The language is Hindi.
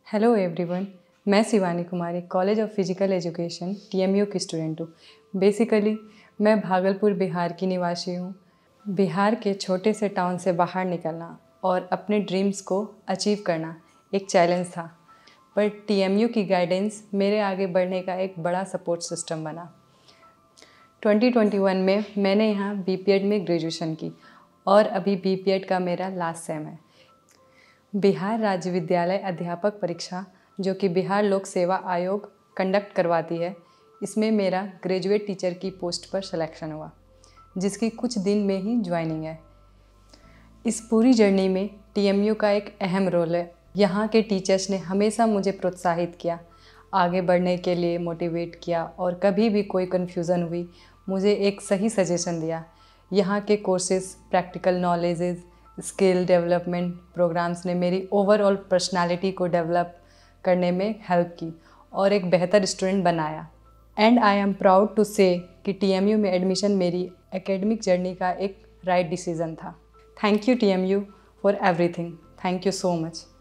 हेलो एवरीवन, मैं Shivani Kumari college of physical education TMU की स्टूडेंट हूँ। बेसिकली मैं भागलपुर बिहार की निवासी हूँ। बिहार के छोटे से टाउन से बाहर निकलना और अपने ड्रीम्स को अचीव करना एक चैलेंज था, पर टीएमयू की गाइडेंस मेरे आगे बढ़ने का एक बड़ा सपोर्ट सिस्टम बना। 2021 में मैंने यहाँ बीपीएड में ग्रेजुएशन की और अभी बीपीएड का मेरा लास्ट सेम है। बिहार राज्य विद्यालय अध्यापक परीक्षा, जो कि बिहार लोक सेवा आयोग कंडक्ट करवाती है, इसमें मेरा ग्रेजुएट टीचर की पोस्ट पर सिलेक्शन हुआ, जिसकी कुछ दिन में ही ज्वाइनिंग है। इस पूरी जर्नी में टीएमयू का एक अहम रोल है। यहाँ के टीचर्स ने हमेशा मुझे प्रोत्साहित किया, आगे बढ़ने के लिए मोटिवेट किया और कभी भी कोई कन्फ्यूज़न हुई मुझे एक सही सजेशन दिया। यहाँ के courses, practical knowledges, skill development programmes ने मेरी ओवरऑल पर्सनालिटी को डेवलप करने में हेल्प की और एक बेहतर स्टूडेंट बनाया। And I am proud to say कि टीएमयू में एडमिशन मेरी एकेडमिक जर्नी का एक राइट डिसीज़न था। Thank you TMU for everything. Thank you so much.